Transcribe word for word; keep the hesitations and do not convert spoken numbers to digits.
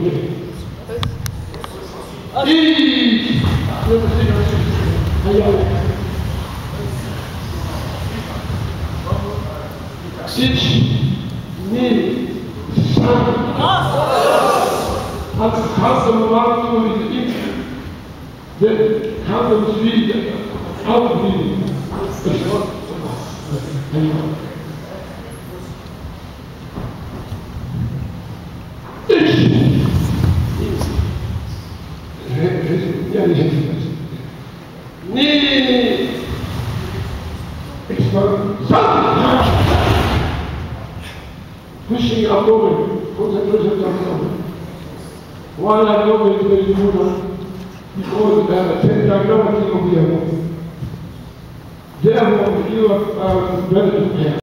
إيه هيا ست اثنين hat Kasse Moment mit ihm, der kann uns wieder aufnehmen. Ich! Ja, ich hätte das. Nee, nee, nee. Ich war satt. Pushing abdomen, concentration abdomen. While I know it will be more, because uh, ten diagnosis of the therefore, you are better.